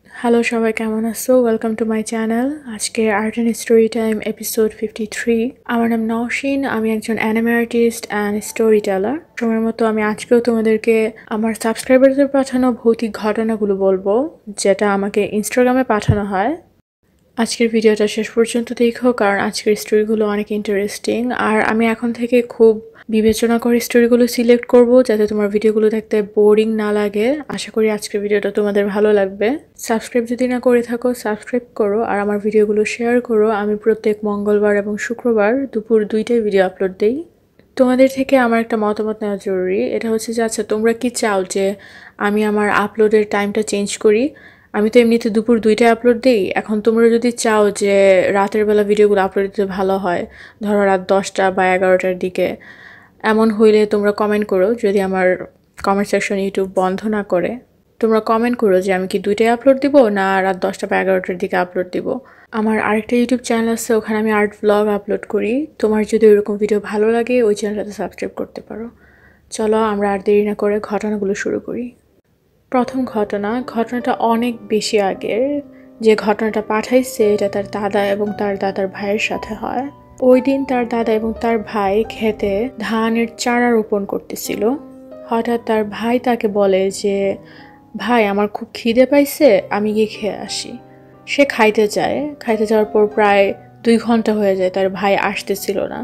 Hello সবাই কেমন আছো? Welcome to my channel. আজকে art and story time episode 53। আমার নাম নওশিন, আমি একজন anime artist and storyteller. সময়ের মতো আমি আজকেও তোমাদেরকে আমার সাবস্ক্রাইবারদের পাঠানো ভৌতিক ঘটনাগুলো বলবো, যেটা আমাকে ইনস্টাগ্রামে পাঠানো হয়। আজকের ভিডিওটা শেষ পর্যন্ত দেখো, কারণ আজকের স্টোরিগুলো অনেক ইন্টারেস্টিং। আর আমি এখন থেকে খুব বিবেচনা করে স্টোরিগুলো সিলেক্ট করব, যাতে তোমার ভিডিওগুলো দেখতে বোরিং না লাগে। আশা করি আজকের ভিডিওটা তোমাদের ভালো লাগবে। সাবস্ক্রাইব যদি না করে থাকো, সাবস্ক্রাইব করো আর আমার ভিডিওগুলো শেয়ার করো। আমি প্রত্যেক মঙ্গলবার এবং শুক্রবার দুপুর 2টায় ভিডিও আপলোড দিই। তোমাদের থেকে আমার একটা মতামত নেওয়া জরুরি। এটা হচ্ছে যে আচ্ছা, তোমরা কি চাও যে আমি আমার আপলোডের টাইমটা চেঞ্জ করি? আমি তো এমনিতে দুপুর 2টায় আপলোড দিই। এখন তোমরা যদি চাও যে রাতের বেলা ভিডিওগুলো আপলোড দিতে ভালো হয়, ধরো রাত 10টা বা 11টার দিকে, এমন হইলে তোমরা কমেন্ট করো। যদি আমার কমেন্ট সেকশন ইউটিউব বন্ধ না করে, তোমরা কমেন্ট করো যে আমি কি 2টায় আপলোড দিব না রাত 10টা বা 11টার দিকে আপলোড দিব। আমার আরেকটা ইউটিউব চ্যানেল আছে, ওখানে আমি আর্ট ব্লগ আপলোড করি। তোমার যদি ওইরকম ভিডিও ভালো লাগে, ওই চ্যানেলটাতে সাবস্ক্রাইব করতে পারো। চলো আমরা আর দেরি না করে ঘটনাগুলো শুরু করি। প্রথম ঘটনাটা অনেক বেশি আগের। যে ঘটনাটা পাঠাইছে এটা তার দাদা এবং তার দাদার ভাইয়ের সাথে হয়। ওই দিন তার দাদা এবং তার ভাই খেতে ধানের চারা রোপণ করতেছিল। হঠাৎ তার ভাই তাকে বলে যে, ভাই আমার খুব খিদে পাইছে, আমি গিয়ে খেয়ে আসি। সে খাইতে যায়। খাইতে যাওয়ার পর প্রায় 2 ঘন্টা হয়ে যায়, তার ভাই আসতেছিল না।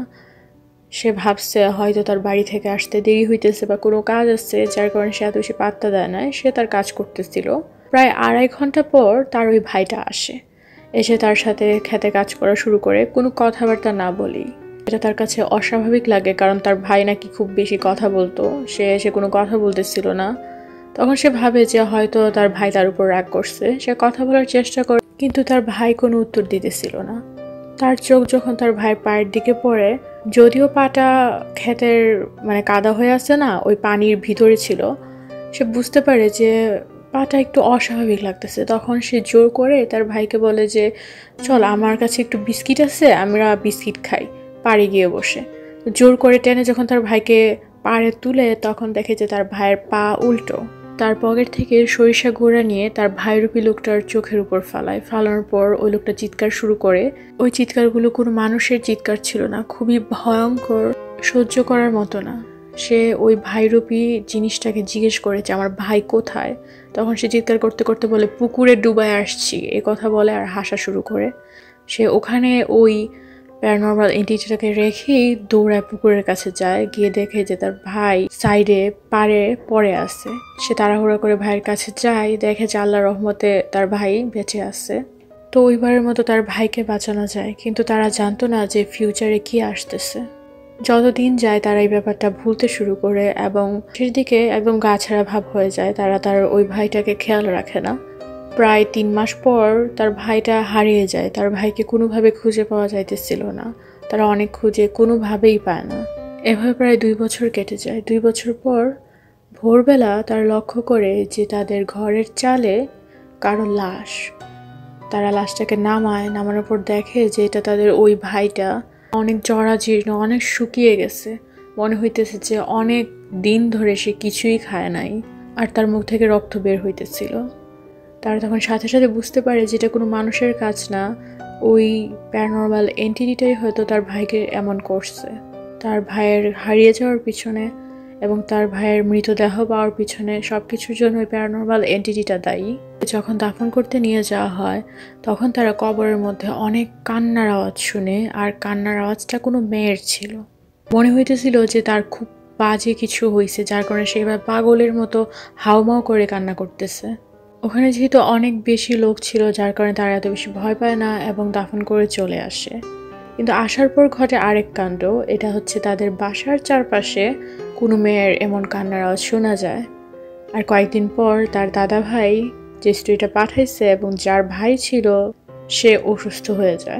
সে ভাবছে হয়তো তার বাড়ি থেকে আসতে দেরি হইতেছে বা কোনো কাজ আছে, যার কারণে সে এত বেশি পাত্তা দেয় না। সে তার কাজ করতেছিল। প্রায় 2.5 ঘন্টা পর তার ওই ভাইটা আসে। এসে তার সাথে খেতে কাজ করা শুরু করে, কোনো কথাবার্তা না বলেই। এটা তার কাছে অস্বাভাবিক লাগে, কারণ তার ভাই নাকি খুব বেশি কথা বলতো। সে এসে কোনো কথা বলতেছিল না। তখন সে ভাবে যে হয়তো তার ভাই তার উপর রাগ করছে। সে কথা বলার চেষ্টা করে, কিন্তু তার ভাই কোনো উত্তর দিতেছিল না। তার চোখ যখন তার ভাইয়ের পায়ের দিকে পড়ে, যদিও পাটা ক্ষেতের কাদা হয়ে আছে না, ওই পানির ভিতরে ছিল, সে বুঝতে পারে যে পাটা একটু অস্বাভাবিক লাগতেছে। তখন সে জোর করে তার ভাইকে বলে যে, চল আমার কাছে একটু বিস্কিট আছে, আমরা বিস্কিট খাই, পাড়ে গিয়ে বসে। জোর করে টেনে যখন তার ভাইকে পাড়ে তুলে, তখন দেখে যে তার ভাইয়ের পা উল্টো। তার পকেট থেকে সরিষা গুঁড়া নিয়ে তার ভাইরূপী লোকটার চোখের উপর ফালানোর পর ওই লোকটা চিৎকার শুরু করে। ওই চিৎকারগুলো কোনো মানুষের চিৎকার ছিল না, খুবই ভয়ঙ্কর, সহ্য করার মতো না। সে ওই ভাইরূপী জিনিসটাকে জিজ্ঞেস করেছে, আমার ভাই কোথায়? তখন সে চিৎকার করতে করতে বলে, পুকুরে ডুবায় আসছি, এ কথা বলে আর হাসা শুরু করে। সে ওখানে ওই প্যারানর্মাল এন্টিটিটাকে রেখেই দৌড়ায় পুকুরের কাছে যায়। গিয়ে দেখে যে তার ভাই সাইডে পাড়ে পড়ে আছে। সে তাড়াহুড়া করে ভাইয়ের কাছে যায়, দেখে যে আল্লাহর রহমতে তার ভাই বেঁচে আছে। তো ওইবারের মতো তার ভাইকে বাঁচানো যায়, কিন্তু তারা জানতো না যে ফিউচারে কি আসতেছে। যতদিন যায় তারা এই ব্যাপারটা ভুলতে শুরু করে এবং শেষ দিকে একদম গা ছাড়া ভাব হয়ে যায়। তারা তার ওই ভাইটাকে খেয়াল রাখে না। প্রায় 3 মাস পর তার ভাইটা হারিয়ে যায়। তার ভাইকে কোনোভাবে খুঁজে পাওয়া যাইতেছিল না। তারা অনেক খুঁজে, কোনোভাবেই পায় না। এভাবে প্রায় 2 বছর কেটে যায়। 2 বছর পর ভোরবেলা তারা লক্ষ্য করে যে তাদের ঘরের চালে কারো লাশ। তারা লাশটাকে নামানোর পর দেখে যে এটা তাদের ওই ভাইটা। অনেক জরাজীর্ণ, অনেক শুকিয়ে গেছে। মনে হইতেছে যে অনেক দিন ধরে সে কিছুই খায় নাই, আর তার মুখ থেকে রক্ত বের হইতেছিল। তারা তখন সাথে সাথে বুঝতে পারে যে এটা কোনো মানুষের কাজ না, ওই প্যারানর্মাল এন্টিটিটাই হয়তো তার ভাইকে এমন করছে। তার ভাইয়ের হারিয়ে যাওয়ার পিছনে এবং তার ভাইয়ের মৃতদেহ পাওয়ার পিছনে সবকিছুর জন্য ওই প্যারানর্মাল এন্টিটিটা দায়ী। যখন দাফন করতে নিয়ে যাওয়া হয়, তখন তারা কবরের মধ্যে অনেক কান্নার আওয়াজ শুনে, আর কান্নার আওয়াজটা কোনো মেয়ের ছিল। মনে হইতেছিল যে তার খুব বাজে কিছু হয়েছে, যার কারণে সে এবার পাগলের মতো হাউমাউ করে কান্না করতেছে। ওখানে যেহেতু অনেক বেশি লোক ছিল, যার কারণে তারা এত বেশি ভয় পায় না এবং দাফন করে চলে আসে। কিন্তু আসার পর ঘটে আরেক কাণ্ড। এটা হচ্ছে তাদের বাসার চারপাশে কোনো মেয়ের এমন কান্নার আওয়াজ শোনা যায়। আর কয়েকদিন পর তার দাদা ভাই যে স্টোরিটা পাঠাইছে এবং যার ভাই ছিল, সে অসুস্থ হয়ে যায়,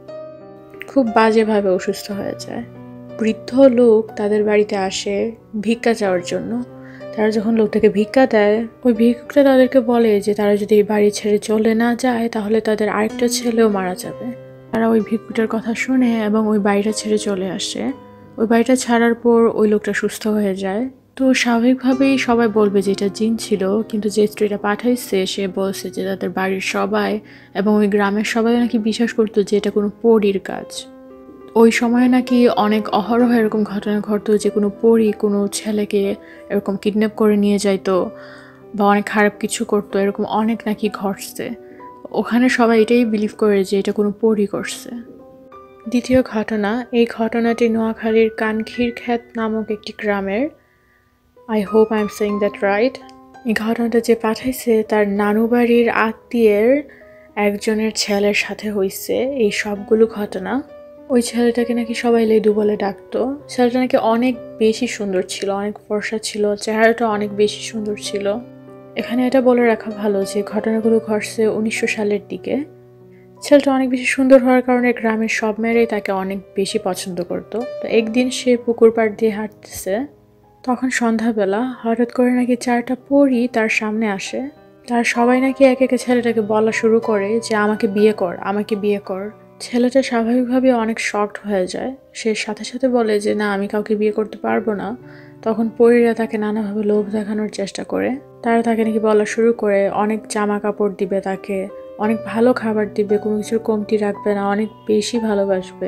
খুব বাজেভাবে অসুস্থ হয়ে যায়। বৃদ্ধ লোক তাদের বাড়িতে আসে ভিক্ষা চাওয়ার জন্য। তারা যখন লোকটাকে ভিক্ষা দেয়, ওই ভিক্ষুকটা তাদেরকে বলে যে তারা যদি এই বাড়ি ছেড়ে চলে না যায়, তাহলে তাদের আরেকটা ছেলেও মারা যাবে। তারা ওই ভিক্ষুকটার কথা শুনে এবং ওই বাড়িটা ছেড়ে চলে আসে। ওই বাড়িটা ছাড়ার পর ওই লোকটা সুস্থ হয়ে যায় তো স্বাভাবিকভাবেই সবাই বলবে যে এটা জিন ছিল, কিন্তু যে স্ত্রীটা পাঠাইছে সে বলছে যে তাদের বাড়ির সবাই এবং ওই গ্রামের সবাই নাকি বিশ্বাস করতো যে এটা কোনো পরীর কাজ। ওই সময় নাকি অনেক অহরহ এরকম ঘটনা ঘটতো যে কোনো পরী কোনো ছেলেকে এরকম কিডন্যাপ করে নিয়ে যাইতো বা অনেক খারাপ কিছু করতো, এরকম অনেক নাকি ঘটছে। ওখানে সবাই এটাই বিলিভ করে যে এটা কোনো পরী করছে। দ্বিতীয় ঘটনা, এই ঘটনাটি নোয়াখালীর কানখিরখ্যাত নামক একটি গ্রামের। I hope I am saying that right. এই ঘটনাটা যে পাঠাইছে তার নানু বাড়ির আত্মীয়ের একজনের ছেলের সাথে হয়েছে এই সবগুলো ঘটনা। ওই ছেলেটাকে নাকি সবাই লেদু বলে ডাকতো। ছেলেটা নাকি অনেক বেশি সুন্দর ছিল, অনেক ফর্সা ছিল, চেহারাটা অনেক বেশি সুন্দর ছিল। এখানে এটা বলে রাখা ভালো যে ঘটনাগুলো ঘটছে 1900 সালের দিকে। ছেলেটা অনেক বেশি সুন্দর হওয়ার কারণে গ্রামের সব মেয়েরাই তাকে অনেক বেশি পছন্দ করতো। তো একদিন সে পুকুর পাড় দিয়ে হাঁটতেছে, তখন সন্ধ্যাবেলা হঠাৎ করে নাকি 4টা পরী তার সামনে আসে। তার সবাই নাকি এক একে ছেলেটাকে বলা শুরু করে যে আমাকে বিয়ে কর, আমাকে বিয়ে কর। ছেলেটা স্বাভাবিকভাবে অনেক শকড হয়ে যায়। সে সাথে সাথে বলে যে না, আমি কাউকে বিয়ে করতে পারবো না। তখন পরীরা তাকে নানাভাবে লোভ দেখানোর চেষ্টা করে। তারা তাকে নাকি বলা শুরু করে অনেক জামা কাপড় দিবে, তাকে অনেক ভালো খাবার দিবে, কোনো কিছুর কমতি রাখবে না, অনেক বেশি ভালোবাসবে।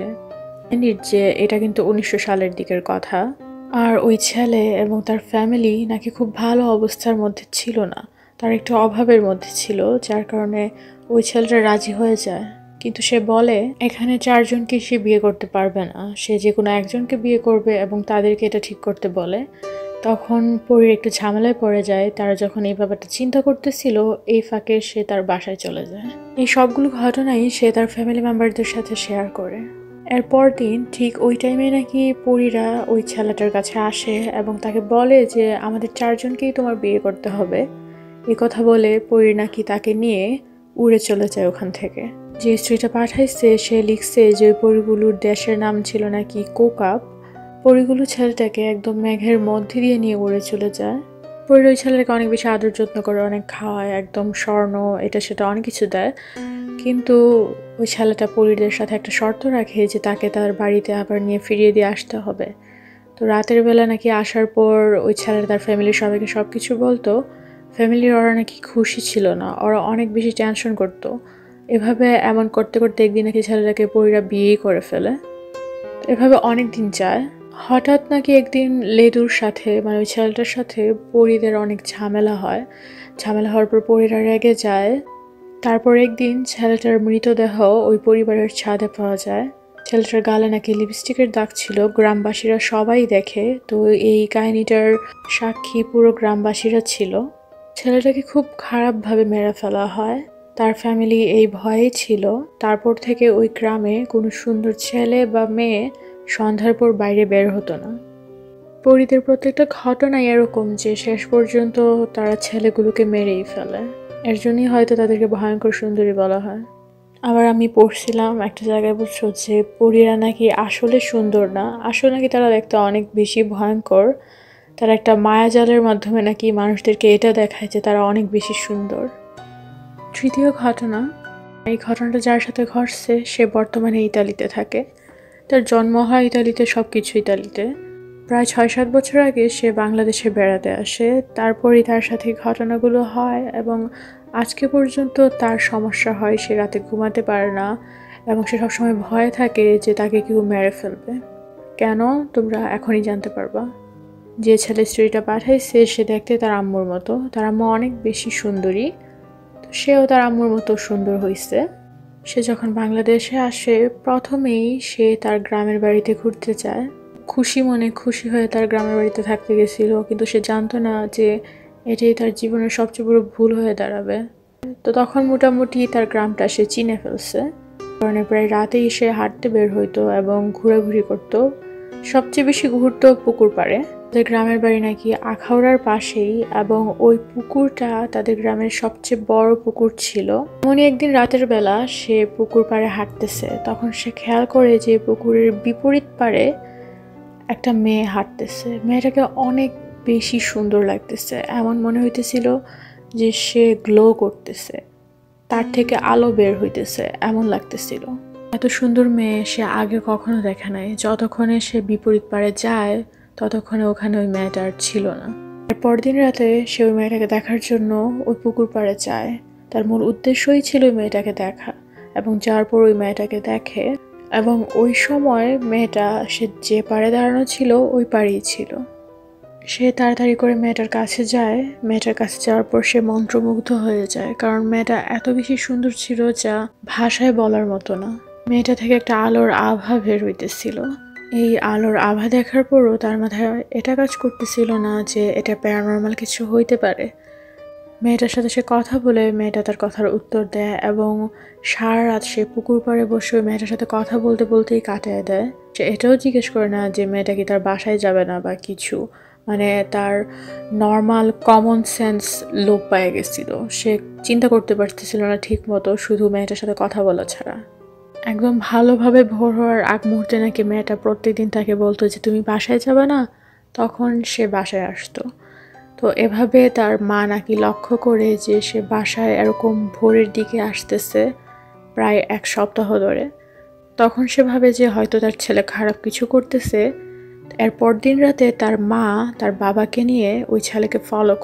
যে এটা কিন্তু 1900 সালের দিকের কথা। আর ওই ছেলে এবং তার ফ্যামিলি নাকি খুব ভালো অবস্থার মধ্যে ছিল না, তার একটু অভাবের মধ্যে ছিল, যার কারণে ওই ছেলেটা রাজি হয়ে যায়। কিন্তু সে বলে এখানে 4জনকে সে বিয়ে করতে পারবে না, সে যে কোনো একজনকে বিয়ে করবে এবং তাদেরকে এটা ঠিক করতে বলে। তখন পরীর একটু ঝামেলায় পড়ে যায়। তারা যখন এই ব্যাপারটা চিন্তা করতেছিল, এই ফাঁকে সে তার বাসায় চলে যায়। এই সবগুলো ঘটনাই সে তার ফ্যামিলি মেম্বারদের সাথে শেয়ার করে। এরপর দিন ঠিক ওই টাইমে নাকি পরীরা ওই ছেলেটার কাছে আসে এবং তাকে বলে যে আমাদের 4জনকেই তোমার বিয়ে করতে হবে। এই কথা বলে পরী নাকি তাকে নিয়ে উড়ে চলে যায় ওখান থেকে। যে স্ত্রীটা পাঠাইছে সে লিখছে যে ওই পরীগুলোর দেশের নাম ছিল নাকি কোকাপ। পরীগুলো ছেলেটাকে একদম মেঘের মধ্যে দিয়ে নিয়ে উড়ে চলে যায়। পরীর ওই ছেলেটাকে অনেক বেশি আদর যত্ন করে, অনেক খাওয়ায়, একদম স্বর্ণ এটা সেটা অনেক কিছু দেয়। কিন্তু ওই ছেলেটা পরীদের সাথে একটা শর্ত রাখে যে তাকে তার বাড়িতে আবার নিয়ে ফিরিয়ে দিয়ে আসতে হবে। তো রাতের বেলা নাকি আসার পর ওই ছেলেটা তার ফ্যামিলির সবাইকে সব কিছু বলতো। ফ্যামিলির ওরা নাকি খুশি ছিল না, ওরা অনেক বেশি টেনশন করতো। এভাবে এমন করতে করতে একদিন নাকি ছেলেটাকে পরীরা বিয়েই করে ফেলে। এভাবে অনেক দিন যায়। হঠাৎ নাকি একদিন লেদুর সাথে মানে ওই ছেলেটার সাথে পরীদের অনেক ঝামেলা হয়। ঝামেলা হওয়ার পর পরীরা রেগে যায়। তারপর একদিন ছেলেটার মৃতদেহ ওই পরিবারের ছাদে পাওয়া যায়। ছেলেটার গালে নাকি লিপস্টিকের দাগ ছিল। গ্রামবাসীরা সবাই দেখে। তো এই কাহিনীটার সাক্ষী পুরো গ্রামবাসীরা ছিল। ছেলেটাকে খুব খারাপভাবে মেরে ফেলা হয়। তার ফ্যামিলি এই ভয়ে ছিল। তারপর থেকে ওই গ্রামে কোনো সুন্দর ছেলে বা মেয়ে সন্ধ্যার পর বাইরে বের হতো না। পরীদের প্রত্যেকটা ঘটনাই এরকম যে শেষ পর্যন্ত তারা ছেলেগুলোকে মেরেই ফেলে। এর জন্যই হয়তো তাদেরকে ভয়ঙ্কর সুন্দরী বলা হয়। আবার আমি পড়ছিলাম একটা জায়গায়, বলছো যে পরীরা নাকি আসলে সুন্দর না, আসলে নাকি তারা দেখতে অনেক বেশি ভয়ঙ্কর। তারা একটা মায়াজালের মাধ্যমে নাকি মানুষদেরকে এটা দেখায় যে তারা অনেক বেশি সুন্দর। তৃতীয় ঘটনা, এই ঘটনাটা যার সাথে ঘটছে সে বর্তমানে ইতালিতে থাকে। তার জন্ম হয় ইতালিতে, সব কিছু ইতালিতে। প্রায় 6-7 বছর আগে সে বাংলাদেশে বেড়াতে আসে। তারপরই তার সাথে ঘটনাগুলো হয় এবং আজকে পর্যন্ত তার সমস্যা হয়, সে রাতে ঘুমাতে পারে না এবং সে সবসময় ভয়ে থাকে যে তাকে কেউ মেরে ফেলবে। কেন, তোমরা এখনই জানতে পারবা। যে ছেলে স্ত্রীটা পাঠাইছে সে দেখতে তার আম্মুর মতো। তার আম্মু অনেক বেশি সুন্দরী, তো সেও তার আম্মুর মতো সুন্দর হয়েছে। সে যখন বাংলাদেশে আসে প্রথমেই সে তার গ্রামের বাড়িতে ঘুরতে যায়। খুশি মনে খুশি হয়ে তার গ্রামের বাড়িতে থাকতে গেছিল, কিন্তু সে জানতো না যে এটাই তার জীবনের সবচেয়ে বড় ভুল হয়ে দাঁড়াবে। তো তখন মোটামুটি তার গ্রামটা সে চিনে ফেলছে, কারণ প্রায় রাতেই সে হাঁটতে বের হইতো এবং ঘোরাঘুরি করতো। সবচেয়ে বেশি ঘুরতো পুকুর পাড়ে। তাদের গ্রামের বাড়ি নাকি আখাউড়ার পাশেই এবং ওই পুকুরটা তাদের গ্রামের সবচেয়ে বড় পুকুর ছিল। এমনই একদিন রাতের বেলা সে পুকুর পাড়ে হাঁটতেছে, তখন সে খেয়াল করে যে পুকুরের বিপরীত পাড়ে একটা মেয়ে হাঁটতেছে। মেয়েটাকে অনেক বেশি সুন্দর লাগতেছে, এমন মনে হইতেছিল যে সে গ্লো করতেছে, তার থেকে আলো বের হইতেছে এমন লাগতেছিল। এত সুন্দর মেয়ে সে আগে কখনো দেখে নাই। যতক্ষণে সে বিপরীত পাড়ে যায় ততক্ষণে ওখানে ওই মেয়েটা আর ছিল না। পরদিন রাতে সে ওই মেয়েটাকে দেখার জন্য ওই পুকুর পাড়ে যায়। তার মূল উদ্দেশ্যই ছিল ওই মেয়েটাকে দেখা, এবং যাওয়ার পর ওই মেয়েটাকে দেখে, এবং ওই সময় মেয়েটা সে যে পাড়ে দাঁড়ানো ছিল ওই পাড়েই ছিল। সে তাড়াতাড়ি করে মেয়েটার কাছে যায়। মেয়েটার কাছে যাওয়ার পর সে মন্ত্রমুগ্ধ হয়ে যায়, কারণ মেয়েটা এত বেশি সুন্দর ছিল যা ভাষায় বলার মতো না। মেয়েটা থেকে একটা আলোর আভা বের হইতেছিল। এই আলোর আভা দেখার পরও তার মাথায় এটা কাজ করতেছিল না যে এটা প্যারানর্মাল কিছু হইতে পারে। মেয়েটার সাথে সে কথা বলে মেয়েটা তার কথার উত্তর দেয়, এবং সারা রাত সে পুকুর পাড়ে বসে ওই মেয়েটার সাথে কথা বলতে বলতেই কাটিয়ে দেয়। সে এটাও জিজ্ঞেস করে না যে মেয়েটা কি তার বাসায় যাবে না বা কিছু, মানে তার নর্মাল কমন সেন্স লোপ পেয়ে গেছিল। সে চিন্তা করতে পারতেছিল না ঠিক মতো, শুধু মেয়েটার সাথে কথা বলা ছাড়া। একদম ভালোভাবে ভোর হওয়ার আগ মুহূর্তে নাকি মেয়েটা প্রত্যেকদিন তাকে বলতো যে তুমি বাসায় যাবে না, তখন সে বাসায় আসতো। তো এভাবে তার মা নাকি লক্ষ্য করে যে সে বাসায় এরকম ভোরের দিকে আসতেছে প্রায় 1 সপ্তাহ ধরে। তখন সে ভাবে যে হয়তো তার ছেলে খারাপ কিছু করতেছে। এরপর দিন রাতে তার মা তার বাবাকে নিয়ে ওই ছেলেকে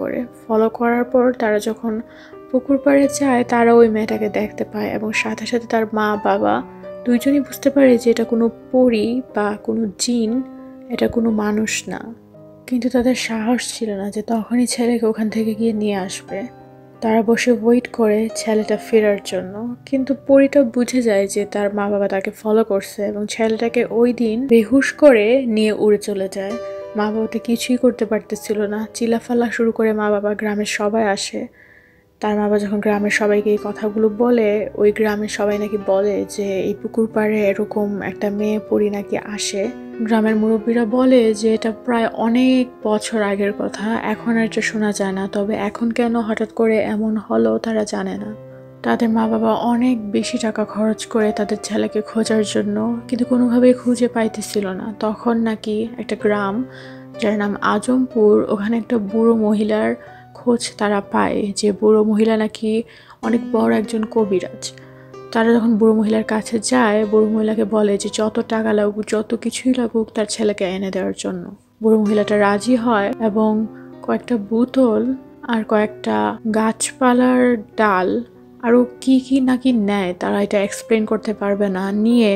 ফলো করার পর তারা যখন পুকুর পাড়ে যায়, তারা ওই মেয়েটাকে দেখতে পায়, এবং সাথে সাথে তার মা বাবা দুইজনই বুঝতে পারে যে এটা কোনো পরী বা কোনো জিন, এটা কোনো মানুষ না। কিন্তু তাদের সাহস ছিল না যে তখনই ছেলেকে ওখান থেকে গিয়ে নিয়ে আসবে। তারা বসে ওয়েট করে ছেলেটা ফেরার জন্য, কিন্তু পরীটা বুঝে যায় যে তার মা বাবা তাকে ফলো করছে, এবং ছেলেটাকে ওই দিন বেহুশ করে নিয়ে উড়ে চলে যায়। মা বাবা তো কিছুই করতে পারতেছিল না, চিল্লাফাল্লা শুরু করে মা বাবা। গ্রামের সবাই আসে। তার মা বাবা যখন গ্রামের সবাইকে এই কথাগুলো বলে, ওই গ্রামের সবাই নাকি বলে যে এই পুকুর পাড়ে এরকম একটা মেয়ে পরী নাকি আসে। গ্রামের মুরব্বীরা বলে যে এটা প্রায় অনেক বছর আগের কথা, এখন আর এটা শোনা যায় না। তবে এখন কেন হঠাৎ করে এমন হলো তারা জানে না। তাদের মা বাবা অনেক বেশি টাকা খরচ করে তাদের ছেলেকে খোঁজার জন্য, কিন্তু কোনোভাবেই খুঁজে পাইতেছিল না। তখন নাকি একটা গ্রাম যার নাম আজমপুর, ওখানে একটা বুড়ো মহিলার খোঁজ তারা পায়, যে বুড়ো মহিলা নাকি অনেক বড় একজন কবিরাজ। তারা যখন বুড়ো মহিলার কাছে যায়, বুড়ো মহিলাকে বলে যে যত টাকা লাগুক, যত কিছুই লাগুক, তার ছেলেকে এনে দেওয়ার জন্য। বুড়ো মহিলাটা রাজি হয়, এবং কয়েকটা বোতল আর কয়েকটা গাছপালার ডাল আরও কি কি নাকি নেয়, তারা এটা এক্সপ্লেন করতে পারবে না, নিয়ে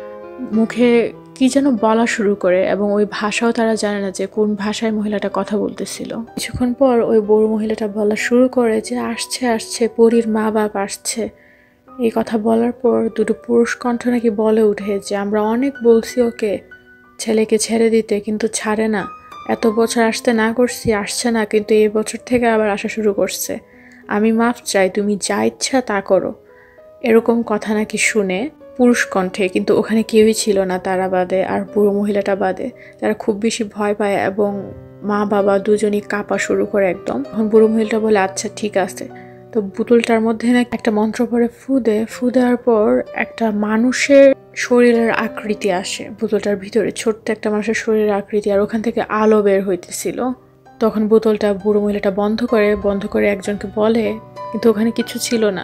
মুখে কি যেন বলা শুরু করে, এবং ওই ভাষাও তারা জানে না যে কোন ভাষায় মহিলাটা কথা বলতেছিল। কিছুক্ষণ পর ওই বুড়ো মহিলাটা বলা শুরু করে যে আসছে আসছে, পরীর মা বাপ আসছে। এই কথা বলার পর দুটো পুরুষ কণ্ঠ নাকি বলে উঠে যে আমরা অনেক বলছি ওকে ছেলেকে ছেড়ে দিতে, কিন্তু ছাড়ে না। এত বছর আসতে না করছি, আসছে না, কিন্তু এই বছর থেকে আবার আসা শুরু করছে। আমি মাফ চাই, তুমি যা ইচ্ছা তা করো। এরকম কথা নাকি শুনে পুরুষ কণ্ঠে, কিন্তু ওখানে কেউই ছিল না তারা বাদে আর বুড়ো মহিলাটা বাদে। তারা খুব বেশি ভয় পায়, এবং মা বাবা দুজনই কাঁপা শুরু করে একদম। তখন বুড়ো মহিলাটা বলে আচ্ছা ঠিক আছে। তো বোতলটার মধ্যে না একটা মন্ত্র পড়ে ফু দেওয়ার পর একটা মানুষের শরীরের আকৃতি আসে বোতলটার ভিতরে, ছোট্ট একটা মানুষের শরীরের আকৃতি, আর ওখান থেকে আলো বের হইতেছিল। তখন বোতলটা বুড়ো মহিলাটা বন্ধ করে একজনকে বলে, কিন্তু ওখানে কিছু ছিল না।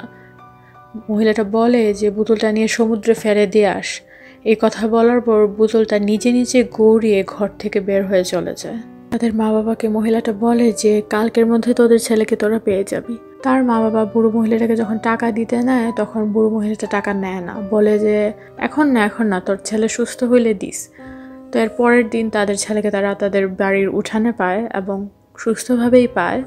মহিলাটা বলে যে বোতলটা নিয়ে সমুদ্রে ফেলে দিয়ে আস। এই কথা বলার পর বোতলটা নিজে নিজে গড়িয়ে ঘর থেকে বের হয়ে চলে যায়। তাদের মা বাবাকে মহিলাটা বলে যে কালকের মধ্যে তোদের ছেলেকে তোরা পেয়ে যাবি। তার মা বাবা বুড়ো মহিলাটাকে যখন টাকা দিতে নেয়, তখন বুড়ো মহিলাটা টাকা নেয় না, বলে যে এখন না, তোর ছেলে সুস্থ হইলে দিস। তো এর পরের দিন তাদের ছেলেকে তারা তাদের বাড়ির উঠানে পায়, এবং সুস্থভাবেই পায়।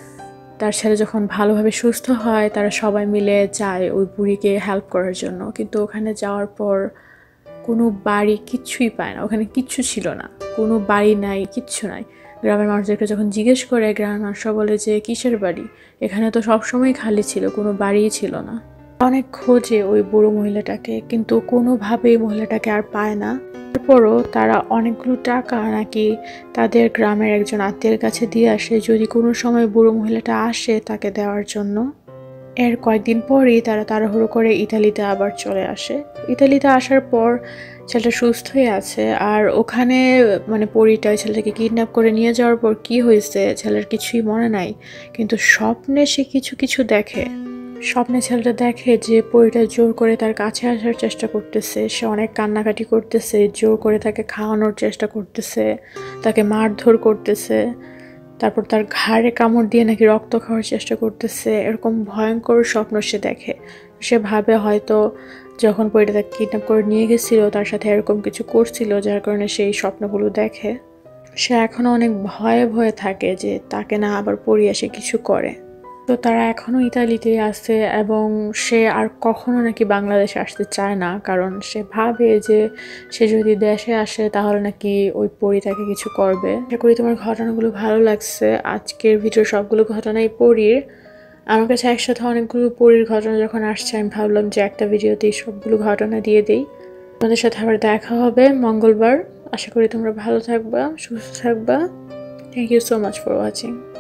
তার ছেলে যখন ভালোভাবে সুস্থ হয়, তারা সবাই মিলে যায় ওই বুড়িকে হেল্প করার জন্য। কিন্তু ওখানে যাওয়ার পর কোনো বাড়ি কিচ্ছুই পায় না, ওখানে কিচ্ছু ছিল না, কোনো বাড়ি নাই, কিচ্ছু নাই। গ্রামের মানুষদেরকে যখন জিজ্ঞেস করে, গ্রামের মানুষরা বলে যে কিসের বাড়ি, এখানে তো সবসময় খালি ছিল, কোনো বাড়িই ছিল না। অনেক খোঁজে ওই বুড়ো মহিলাটাকে, কিন্তু কোনোভাবেই মহিলাটাকে আর পায় না। তারপরও তারা অনেকগুলো টাকা নাকি তাদের গ্রামের একজন আত্মীয়ের কাছে দিয়ে আসে, যদি কোনো সময় বুড়ো মহিলাটা আসে তাকে দেওয়ার জন্য। এর কয়েকদিন পরই তারা তাড়াহুড়ো করে ইতালিতে আবার চলে আসে। ইতালিতে আসার পর ছেলেটা সুস্থই আছে, আর ওখানে মানে পরীটা ছেলেটাকে কিডন্যাপ করে নিয়ে যাওয়ার পর কি হয়েছে ছেলের কিছুই মনে নাই, কিন্তু স্বপ্নে সে কিছু কিছু দেখে। স্বপ্নে ছেলেটা দেখে যে পরীটা জোর করে তার কাছে আসার চেষ্টা করতেছে, সে অনেক কান্নাকাটি করতেছে, জোর করে তাকে খাওয়ানোর চেষ্টা করতেছে, তাকে মারধর করতেছে, তারপর তার ঘাড়ে কামড় দিয়ে নাকি রক্ত খাওয়ার চেষ্টা করতেছে। এরকম ভয়ঙ্কর স্বপ্ন সে দেখে। সে ভাবে হয়তো যখন পরীটা তাকে কিডন্যাপ করে নিয়ে গেছিল তার সাথে এরকম কিছু করছিল, যার কারণে সেই স্বপ্নগুলো দেখে। সে এখনো অনেক ভয়ে ভয়ে থাকে যে তাকে না আবার পরী এসে কিছু করে। তো তারা এখনো ইতালিতে আছে এবং সে আর কখনো নাকি বাংলাদেশে আসতে চায় না, কারণ সে ভাবে যে সে যদি দেশে আসে তাহলে নাকি ওই পরী তাকে কিছু করবে। আশা করি তোমার ঘটনাগুলো ভালো লাগছে। আজকের ভিডিওর সবগুলো ঘটনাই পরীর। আমার কাছে একসাথে অনেকগুলো পরীর ঘটনা যখন আসছে আমি ভাবলাম যে একটা ভিডিওতেই সবগুলো ঘটনা দিয়ে দিই। তোমাদের সাথে আবার দেখা হবে মঙ্গলবার। আশা করি তোমরা ভালো থাকবা, সুস্থ থাকবা। Thank you so much for watching.